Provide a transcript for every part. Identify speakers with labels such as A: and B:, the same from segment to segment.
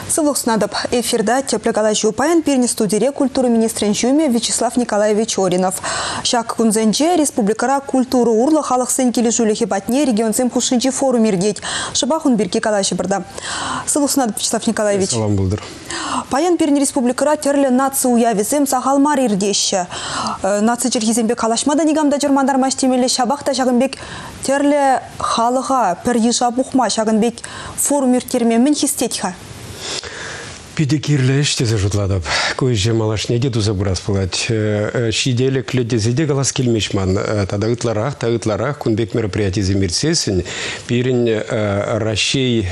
A: Сывлықсынадып эфирда теплегалай жупайын перне студире культуры министрен жуме Вячеслав Николаевич Оринов. Шак кунзенже республикара культуру урлы халық сенкелі жүлі батне регионсем хушинчи форум иргеть. Шабахун бирки калайшы бірда. Сывлықсынадып Вячеслав Николаевич.
B: Салам булдыр.
A: Паян перне республикара терлі наци уявизем сағалмар ирдеші. Наци черхизембек калашмада негамда жырмандар маштемелі шабақта шағынбек терлі халыға пір ежа бұқма шағынбек форум иртермен хистетха.
B: Педикирле эштезе жутладып. Көйже малашнеге дуза бурас булат. Шиделек ледезеде галас келмешман. Тада ытларах кунбек мероприятий земирсесин. Пирин рашей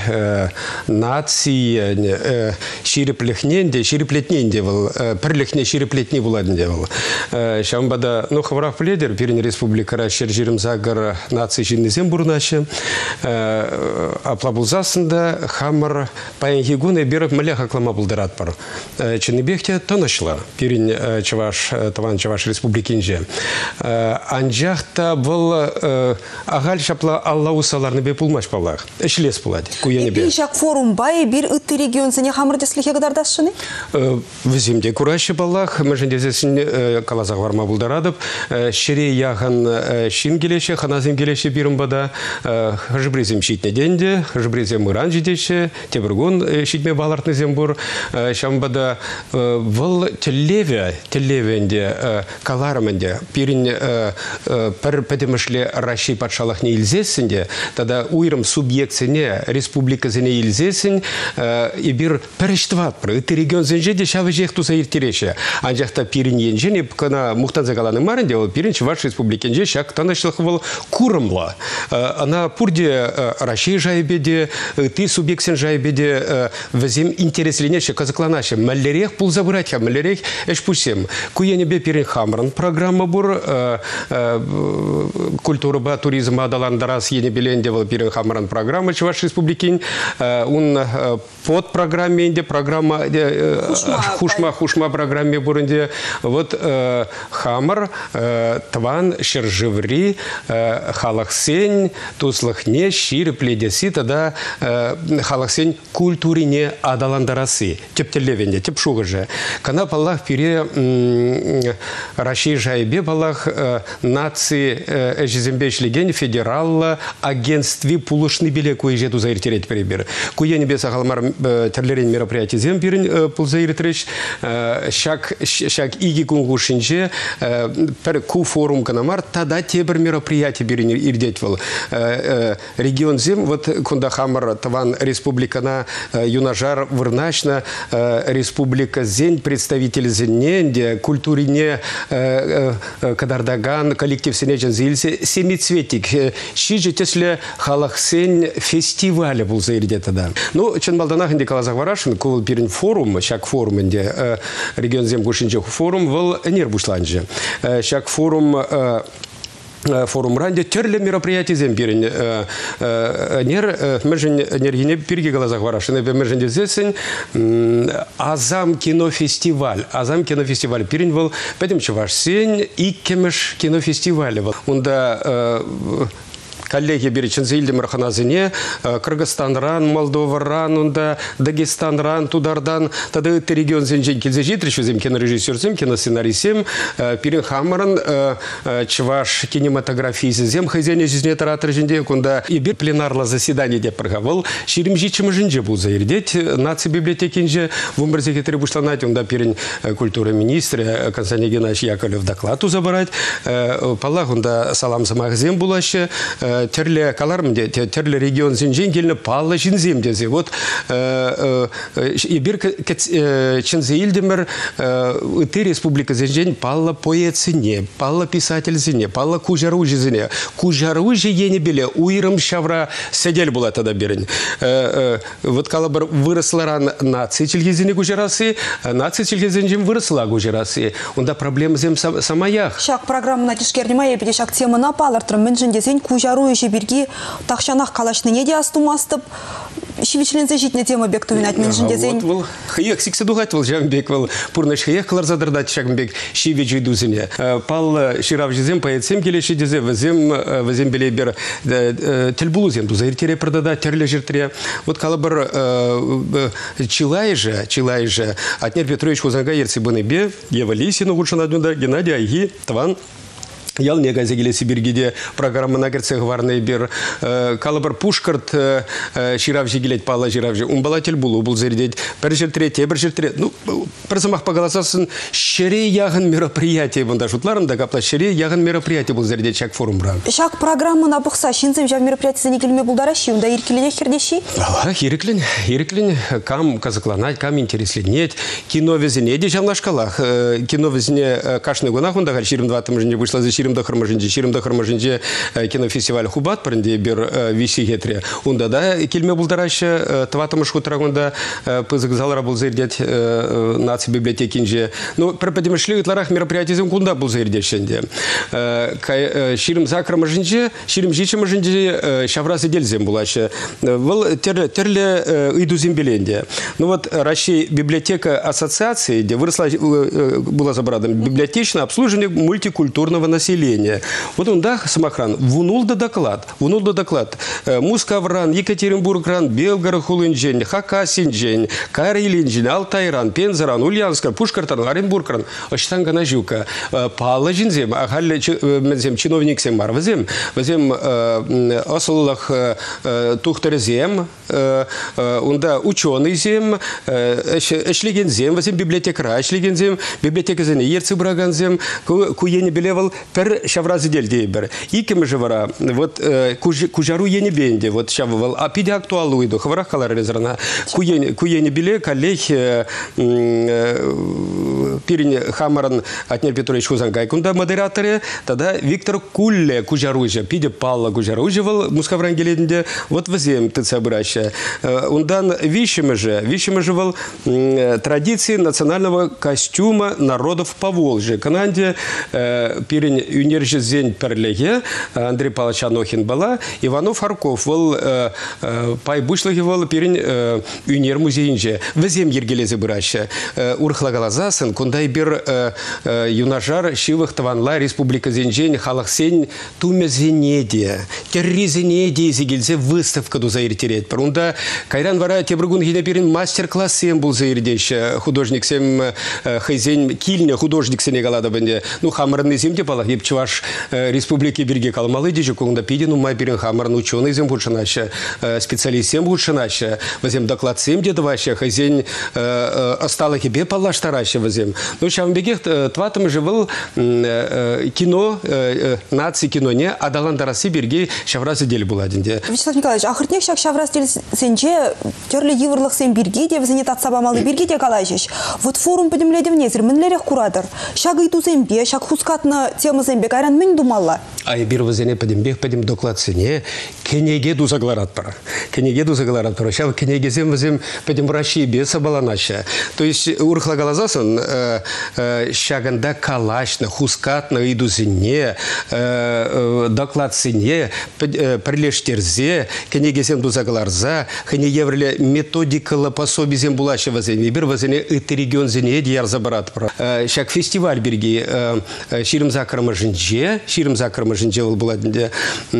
B: нации ширеплетненде был. Перлехне ширеплетни буладнде был. Шамбада хаврах пледер пирин республика рашер жирымзагар нации жиннезем бурнаше. Аплабулзасында хамар паянгигуны берып мляха клама булдырат бар. Чыныбекте тонышла пирин таван чаваш республикинже. Анжахта был агаль шапла Аллаху саларны бе пулмаш палах. Эшлес пулад.
A: Эпи шак форум бай бир ытты регион сене хамырдеслихе гадардашыны?
B: Визимде кураши палах, мәжендезесін калазақ варма булдарадып, шере яған шин келеші, ханазым келеші бирымбада, жыбрезем шитне денде, жыбрезем мыран жидеші, тебіргон шитме балартны зембур, шамбада выл теллевенде, каларымынде, пирин пір пәдемішлі Раши патшалық не илзесінде, тада уйрым субъектсіне, республикасыне илзесін, и бир пәріштіват бір, үті регион зенжеде шавы жехту заиртереші. Анжақта пирин енжені, кына мұқтан загаланы марынде, ол пирин Чуваш республикенже шак танашлық выл курымла. Ана пурде Раши жайбеде, ты субъектсен жайбеде, візім интереслене казакланаще маллерех пул забыратья маллерех эшпусем куенебе перен хамран программа бур культура ба туризма адаландарас енебелендевал перен хамран программа Чуваш республикин он под программе инде программа хушма программе бурынде вот хамар тван шержеври халахсень туслахне шир пледеси тогда халахсень культурине адаландарасы тептелевенде, тепшуга же. Кана палах пире Раши жайбе палах нации эжизембеш леген федералла агентстве пулушны биле куежету заиртерет перебер. Куе небеса халмар терлерен мероприятий зембирин пулзаиртреш шак иги кунгушинже пер ку форум канамар тада тебер мероприятий бирин ирдетвал. Регион зем вот кунда хамар таван республикана юнажар вырначна республика Зень, представитель Зенненде, культурине Кадардаган, коллектив Сенеджан Зильсе, семицветик. Шиже тесле халахсень фестиваля был заирде тогда. Ну, ченбалданах инде калазах варашин, кул пирин форум, шак форум инде регион Зем гушинчех форум, вал нербушланже. Шак форум форум ранде терле мероприятий зембирин нергине пирги глазах варашины бемержен дезесен Азам кинофестиваль пирин был петим Чуваш сень и кемеш кинофестиваль унда коллеги беречен зейлдем раханазыне Кыргызстанран, Молдоваран, унда Дагестанран, Тудардан, тада это регион зенжен келзежитриш өзем кинорежиссерсем, киносценарийсем, пирин хамаран Чуваш кинематографии зем хозяйне жизни таратыр женде, кунда и бир пленарлы заседание деп проговал, ширим жичим женже был заирдеть, нации библиотекинже в умберзе требушланать, унда пирин культуры министра Константин Геннадьевич Яковлев доклад забрать, палах унда салам самах зем булаще, терле калармде, терле регион зенженгельно палла жинземдезе. Вот и бир чензеилдемер ты республика зенжень палла поэцене, палла писательзене, палла кужаружезене. Кужаружи енебеле уйрым шавра седель была тогда берень. Вот калабар выросла ран нации чельгезене кужарасы, нации чельгезенжем выросла кужарасы. Унда проблема зем самаях.
A: Шак программа на тишкернима епиде шак тема на палартрым менжендезень кужару еші бірге тақшанақ қалашны неде астумастып Шивичлензе житне тема бек тувинать менжиндезен.
B: Вот был хаек сикседугать был жамбек был пурныш хаек клар задырдать шагмбек шивичи дузине. Пал ширав жезем поэтсем келеши дезе везем белебер тельбулузем дузаиртере продада терле жиртре. Вот калабар Чилай же Атнер Петрович Хузанга ерцебыны бе Ева Лисина гучанадюнда Геннадий Айги Тван Ял негазе келе Сибиргиде программа нагерце гварный бер калабар Пушкарт ширав жигелет пала жирав же умбалатель был зарядить пережертре ну прозамах по голосасын шере яган мероприятие бунда шутларым да капла шере яган мероприятие был зарядить шак форум бран. Шак
A: программа на бухса шинцем жав мероприятие за некельме булдаращи да иркелене хердещи.
B: Ала иреклин кам казакланать кам интересленеть кино везене дежав на шкалах кино везене кашный гунах он да ширим 2 же не вышло за Ширим да Хармажинже кинофестиваль Хубат паренде бер виси гетре. Унда да кельме булдараща тватамыш хутрагунда пызык залара был зарядить наци библиотекинже. Ну пропадемышли итларах мероприятием кунда был зарядить шенде. Ширим за Хармажинже, Ширим жичамажинже шавразы дельзем булаща. Вол терле иду зембеленде. Ну вот Россия библиотека ассоциации, где выросла была забрана библиотечное обслуживание мультикультурного населения. Вот он да самохран вунул да доклад. Мускавран, Екатеринбургран, Белгород хулынжен, Хакасинжен, Карелинжен, Алтайран, Пензаран, Ульяновскран, Пушкартан, Оренбургран, Оштангана жука. Пала жинзем, ахалле мензем чиновник семар везем осоллах тухтарзем, унда ученый зем, эшлигензем, везем библиотекара, эшлигензем, библиотека зене, ерцебраганзем, куени белевал пер шавразы дель дейбер. Икем же вара, вот кужару ени бенде, вот шавывал, а пиде актуалу иду, хварах калар резерна, куени беле, коллег, пирень Хамаран, Атнер Петрович Хузангай, кунда модераторе, тогда Виктор Кулле, кужаружа, пиде Палла кужаружевал, мускаврангеленде, вот возем ты собраща. Ундан вишемежевал традиции национального костюма народов Поволжья. Кананде пирень Юнержезень перлеге, Андрей Павлович Анохин была, Иванов Харков был пай бушлаги был пирень Юнер музейнже. Возем ергелезе браща. Урхлагалазасын, кундай бир юнажар шивых таванла республика зенжень халахсень тумезенедия. Терризенедия зигельзе выставка ду заиртерет. Прунда кайран вара тебргун гине пирень мастер-класс сем был заирдещ. Художник сем хайзень кильня художник сенегала бенде. Ну хамарный земде пала епчваш республики Берге Калмалы дижу кунда пидину май пирень хамарный ученый зем бушанаша специалист сем бушанаша. Возем доклад сем дедваща хайзень остала хебе пала штараща возем. Ну шам бегех тватам живал кино нации кино не адаландарасы Берге шавразы дель была денде.
A: Вячеслав Николаевич, ахыртнех шак шавраз дель сенче терле еврлых сем Берге де возене татсабамалы Берге де калайшиш. Вот форум подемледе внезер менлерех куратор. Шагы ту зембе, шак хускатна тема зембе кайран мен думалла.
B: А я бир возене подембех подем доклад сене кенеге ду загларат пара. Шал кенеге зем возем подем врачи без баланача. То есть урхлагалазасан шаганда калашна хускатна иду зене доклад сене прилештерзе кенеге зем ду загларза хене еврле методика пособие зем булача возене бир возене это регион зене дияр забрат пара. Шак фестиваль берги Ширим за Хармажинже была денде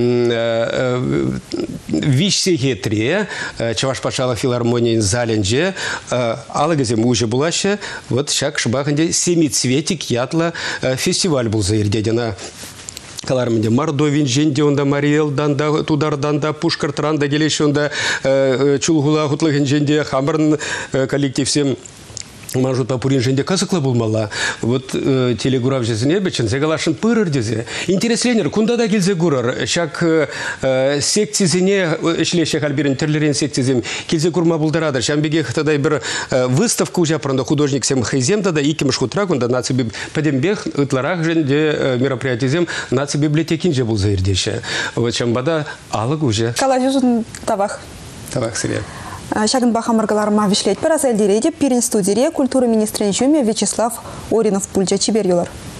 B: вишсе гетре чаваш пашала филармония заленже алагазем уже булаще вот шак шбаханде семицветик ятла фестиваль был заирдедена. Калармende Мордовин, Жендионда, Мариэл, Данда, Тудар, Данда, Пушкар, Транда, Гелешонда, Чулгула, Хутлыгин, Женде, Хамбарн, коллектив всем. Мажут папурин женде казакла булмала. Вот телегурав жезене бечен загалашын пырыр дезе. Интересленер кунда да келзе гурар. Шак секции зене эшлеше халбирин терлерен секции зем келзе курма булдарадыр. Шамбеге хатадай бір выставка уже пранда художник сем хайзем да икимш хутрак кунда наци подембех ытларах женде мероприятие зем наци библиотекин же бул заирдеше. Вот шамбада алык уже.
A: Калажузун тавах.
B: Тавах сырья.
A: Шагын бахамыргаларыма вишлет паразель дирейде пирин студире культура министрин Вячеслав Оринов пульджа чибер юлар.